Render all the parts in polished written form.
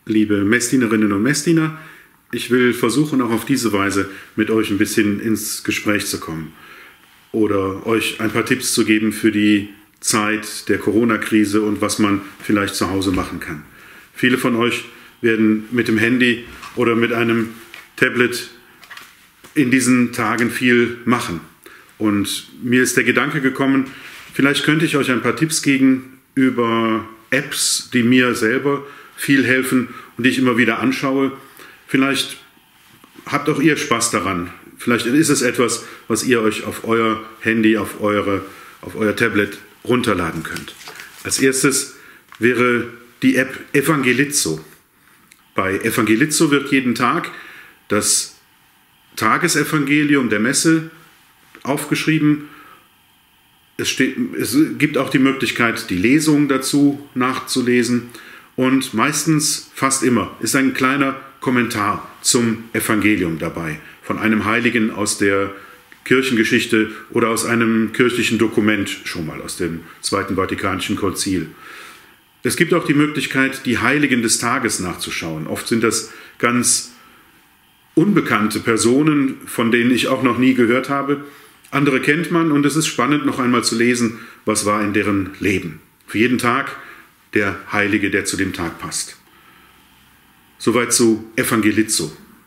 liebe Messdienerinnen und Messdiener. Ich will versuchen, auch auf diese Weise mit euch ein bisschen ins Gespräch zu kommen oder euch ein paar Tipps zu geben für die Zeit der Corona-Krise und was man vielleicht zu Hause machen kann. Viele von euch werden mit dem Handy oder mit einem Tablet in diesen Tagen viel machen. Und mir ist der Gedanke gekommen, vielleicht könnte ich euch ein paar Tipps geben über Apps, die mir selber viel helfen und die ich immer wieder anschaue. Vielleicht habt auch ihr Spaß daran. Vielleicht ist es etwas, was ihr euch auf euer Handy, auf euer Tablet runterladen könnt. Als erstes wäre die App Evangelizo. Bei Evangelizo wird jeden Tag das Tagesevangelium der Messe aufgeschrieben. Es gibt auch die Möglichkeit, die Lesung dazu nachzulesen. Und meistens, fast immer, ist ein kleiner Kommentar zum Evangelium dabei. Von einem Heiligen aus der Kirchengeschichte oder aus einem kirchlichen Dokument schon mal, aus dem Zweiten Vatikanischen Konzil. Es gibt auch die Möglichkeit, die Heiligen des Tages nachzuschauen. Oft sind das ganz unbekannte Personen, von denen ich auch noch nie gehört habe. Andere kennt man und es ist spannend, noch einmal zu lesen, was war in deren Leben. Für jeden Tag der Heilige, der zu dem Tag passt. Soweit zu Evangelizo.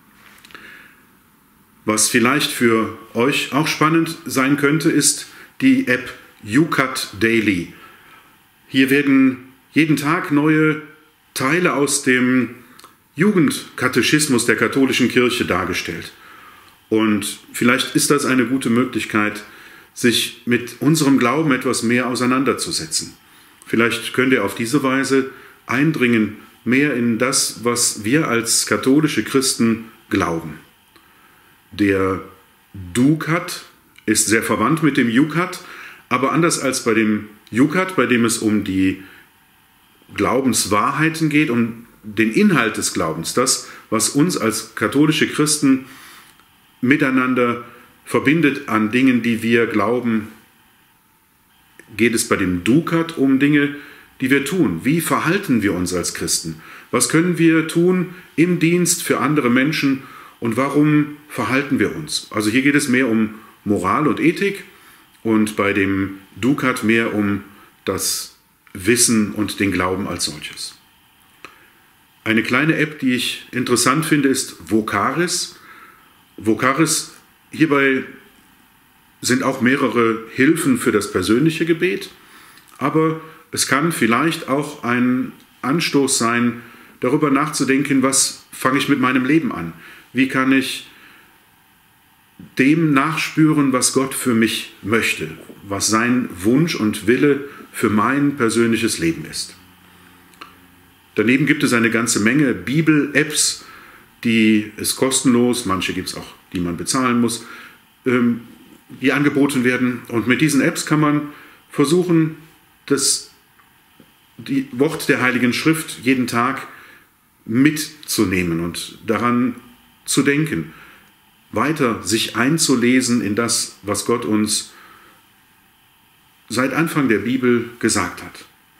Was vielleicht für euch auch spannend sein könnte, ist die App YouCat Daily. Hier werden jeden Tag neue Teile aus dem Jugendkatechismus der katholischen Kirche dargestellt. Und vielleicht ist das eine gute Möglichkeit, sich mit unserem Glauben etwas mehr auseinanderzusetzen. Vielleicht könnt ihr auf diese Weise eindringen, mehr in das, was wir als katholische Christen glauben. Der DuCat ist sehr verwandt mit dem YouCat, aber anders als bei dem YouCat, bei dem es um die Glaubenswahrheiten geht, um den Inhalt des Glaubens, das, was uns als katholische Christen miteinander verbindet an Dingen, die wir glauben, geht es bei dem DuCat um Dinge, die wir tun. Wie verhalten wir uns als Christen? Was können wir tun im Dienst für andere Menschen und warum verhalten wir uns? Also hier geht es mehr um Moral und Ethik und bei dem DuCat mehr um das Wissen und den Glauben als solches. Eine kleine App, die ich interessant finde, ist Vocaris. Vocaris, hierbei sind auch mehrere Hilfen für das persönliche Gebet, aber es kann vielleicht auch ein Anstoß sein, darüber nachzudenken, was fange ich mit meinem Leben an? Wie kann ich dem nachspüren, was Gott für mich möchte, was sein Wunsch und Wille für mein persönliches Leben ist? Daneben gibt es eine ganze Menge Bibel-Apps, die ist kostenlos, manche gibt es auch, die man bezahlen muss, die angeboten werden. Und mit diesen Apps kann man versuchen, das Wort der Heiligen Schrift jeden Tag mitzunehmen und daran zu denken, weiter sich einzulesen in das, was Gott uns seit Anfang der Bibel gesagt hat.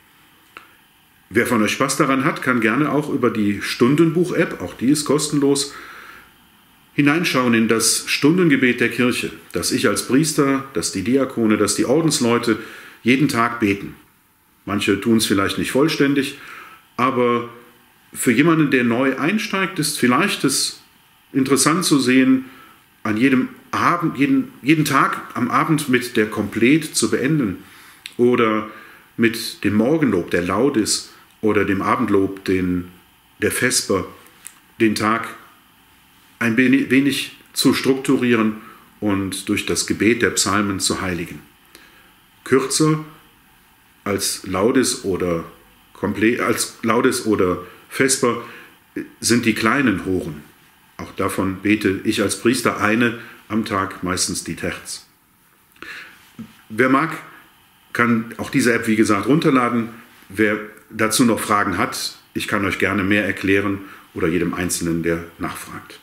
Wer von euch Spaß daran hat, kann gerne auch über die Stundenbuch-App, auch die ist kostenlos, hineinschauen in das Stundengebet der Kirche, das ich als Priester, das die Diakone, das die Ordensleute jeden Tag beten. Manche tun es vielleicht nicht vollständig, aber für jemanden, der neu einsteigt, ist vielleicht es interessant zu sehen, an jedem Abend, jeden Tag am Abend mit der Komplet zu beenden oder mit dem Morgenlob, der Laudes, oder dem Abendlob, der Vesper, den Tag ein wenig zu strukturieren und durch das Gebet der Psalmen zu heiligen. Kürzer als Laudes oder Vesper sind die kleinen Horen. Auch davon bete ich als Priester eine am Tag, meistens die Terz. Wer mag, kann auch diese App, wie gesagt, runterladen. Wer dazu noch Fragen hat, ich kann euch gerne mehr erklären oder jedem Einzelnen, der nachfragt.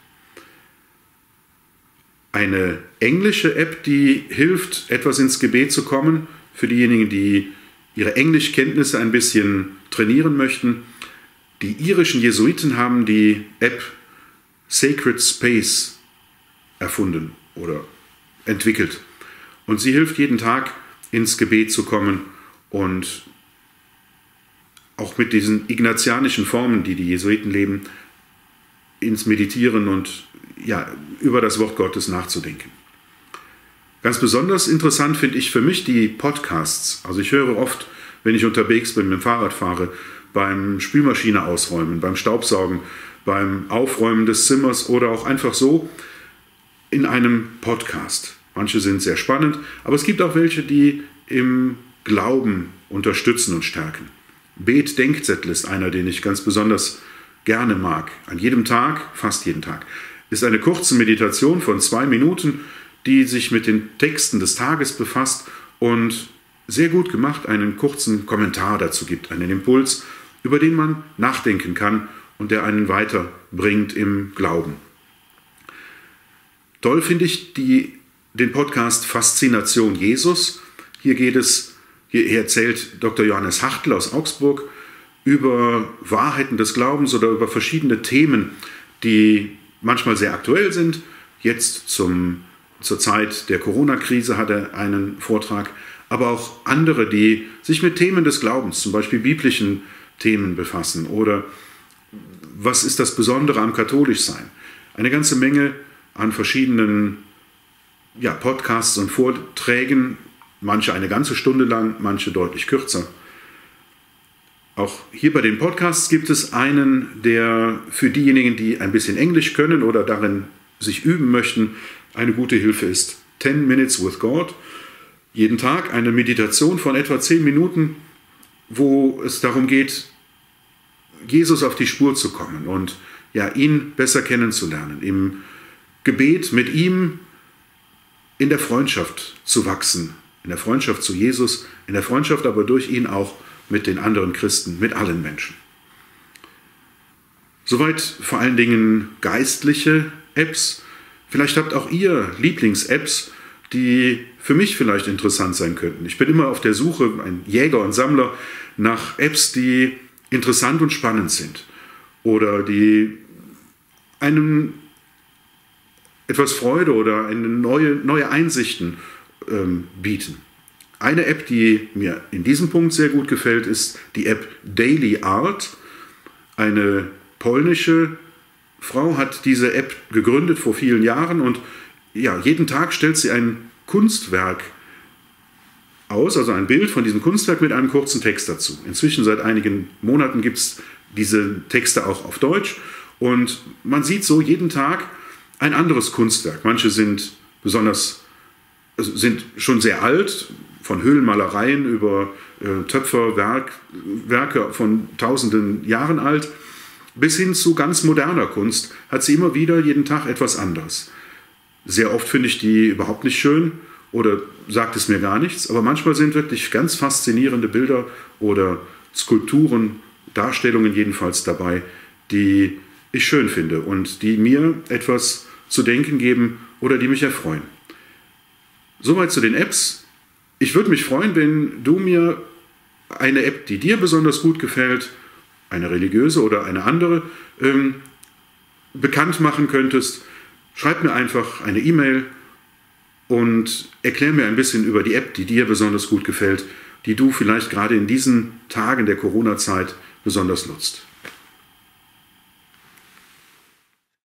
Eine englische App, die hilft, etwas ins Gebet zu kommen, für diejenigen, die ihre Englischkenntnisse ein bisschen trainieren möchten, Die irischen Jesuiten haben die App Sacred Space erfunden oder entwickelt. Und sie hilft jeden Tag ins Gebet zu kommen und auch mit diesen ignatianischen Formen, die die Jesuiten leben, ins Meditieren und über das Wort Gottes nachzudenken. Ganz besonders interessant finde ich für mich die Podcasts. Also ich höre oft, wenn ich unterwegs bin, mit dem Fahrrad fahre, beim Spülmaschine ausräumen, beim Staubsaugen, beim Aufräumen des Zimmers oder auch einfach so in einem Podcast. Manche sind sehr spannend, aber es gibt auch welche, die im Glauben unterstützen und stärken. Bet-Denkzettel ist einer, den ich ganz besonders gerne mag. An jedem Tag, fast jeden Tag, ist eine kurze Meditation von 2 Minuten, die sich mit den Texten des Tages befasst und sehr gut gemacht einen kurzen Kommentar dazu gibt, einen Impuls, über den man nachdenken kann und der einen weiterbringt im Glauben. Toll finde ich den Podcast Faszination Jesus. Hier erzählt Dr. Johannes Hartl aus Augsburg über Wahrheiten des Glaubens oder über verschiedene Themen, die manchmal sehr aktuell sind. Jetzt zur Zeit der Corona-Krise hat er einen Vortrag, aber auch andere, die sich mit Themen des Glaubens, zum Beispiel biblischen Themen befassen oder was ist das Besondere am Katholischsein. Eine ganze Menge an verschiedenen Podcasts und Vorträgen, manche eine ganze Stunde lang, manche deutlich kürzer. Auch hier bei den Podcasts gibt es einen, der für diejenigen, die ein bisschen Englisch können oder darin sich üben möchten, eine gute Hilfe ist. 10 Minutes with God. Jeden Tag eine Meditation von etwa 10 Minuten, wo es darum geht, Jesus auf die Spur zu kommen und ihn besser kennenzulernen, im Gebet mit ihm in der Freundschaft zu wachsen, in der Freundschaft zu Jesus, in der Freundschaft aber durch ihn auch mit den anderen Christen, mit allen Menschen. Soweit vor allen Dingen geistliche Apps. Vielleicht habt auch ihr Lieblings-Apps, die für mich vielleicht interessant sein könnten. Ich bin immer auf der Suche, ein Jäger und Sammler, nach Apps, die interessant und spannend sind oder die einem etwas Freude oder eine neue Einsichten bieten. Eine App, die mir in diesem Punkt sehr gut gefällt, ist die App Daily Art. Eine polnische Frau hat diese App gegründet vor vielen Jahren und jeden Tag stellt sie ein Kunstwerk aus, also ein Bild von diesem Kunstwerk mit einem kurzen Text dazu. Inzwischen seit einigen Monaten gibt es diese Texte auch auf Deutsch und man sieht so jeden Tag ein anderes Kunstwerk. Manche sind schon sehr alt, von Höhlenmalereien über Töpferwerke von tausenden Jahren alt, bis hin zu ganz moderner Kunst hat sie immer wieder jeden Tag etwas anderes. Sehr oft finde ich die überhaupt nicht schön oder sagt es mir gar nichts, aber manchmal sind wirklich ganz faszinierende Bilder oder Skulpturen, Darstellungen jedenfalls dabei, die ich schön finde und die mir etwas zu denken geben oder die mich erfreuen. Soweit zu den Apps. Ich würde mich freuen, wenn du mir eine App, die dir besonders gut gefällt, eine religiöse oder eine andere, bekannt machen könntest. Schreib mir einfach eine E-Mail und erklär mir ein bisschen über die App, die dir besonders gut gefällt, die du vielleicht gerade in diesen Tagen der Corona-Zeit besonders nutzt.